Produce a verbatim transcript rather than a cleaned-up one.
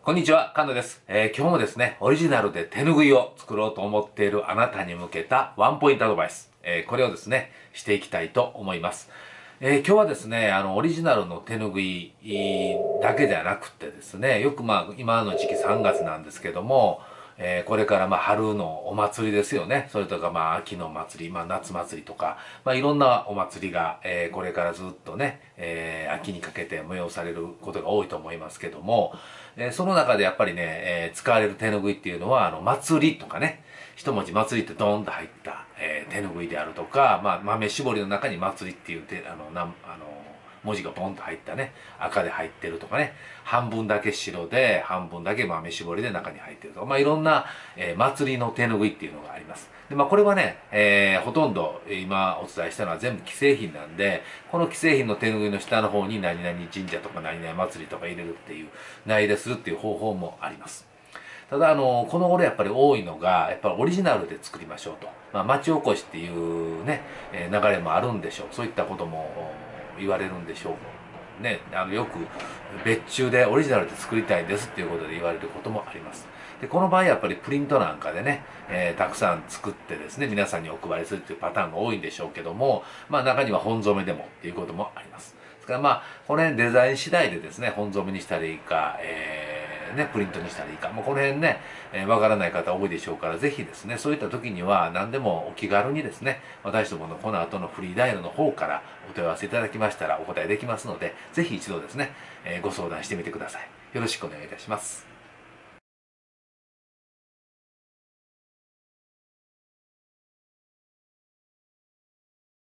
こんにちは、神野です。えー今日もですね、オリジナルで手ぬぐいを作ろうと思っているあなたに向けたワンポイントアドバイス。えーこれをですね、していきたいと思います。えー今日はですね、あの、オリジナルの手ぬぐいだけではなくてですね、よくまあ、今の時期さんがつなんですけども、えーこれからまあ春のお祭りですよね。それとかまあ秋の祭り、まあ夏祭りとか、まあいろんなお祭りが、えーこれからずっとね、えー秋にかけて催されることが多いと思いますけども、えーその中でやっぱりね、えー使われる手ぬぐいっていうのは、あの、祭りとかね、一文字祭りってドーンと入った、えー手ぬぐいであるとか、まあ豆絞りの中に祭りっていう手、あの、なん、あの、文字がボンと入ったね、赤で入ってるとかね、半分だけ白で、半分だけ豆絞りで中に入ってるとか、まあいろんな、えー祭りの手ぬぐいっていうのがあります。で、まあこれはね、えーほとんど今お伝えしたのは全部既製品なんで、この既製品の手ぬぐいの下の方に何々神社とか何々祭りとか入れるっていう、内入れするっていう方法もあります。ただ、あの、この頃やっぱり多いのが、やっぱりオリジナルで作りましょうと。まあ、町おこしっていうね、えー流れもあるんでしょう。そういったことも言われるんでしょう。ね、あの、よく、別注でオリジナルで作りたいんですっていうことで言われることもあります。で、この場合やっぱりプリントなんかでね、えーたくさん作ってですね、皆さんにお配りするっていうパターンが多いんでしょうけども、まあ中には本染めでもっていうこともあります。ですからまあ、この辺デザイン次第でですね、本染めにしたらいいか、えーね、プリントにしたらいいか。もうこの辺ね、えーわからない方多いでしょうから、ぜひですね、そういった時には何でもお気軽にですね、私どものこの後のフリーダイヤルの方からお問い合わせいただきましたらお答えできますので、ぜひ一度ですね、えーご相談してみてください。よろしくお願いいたします。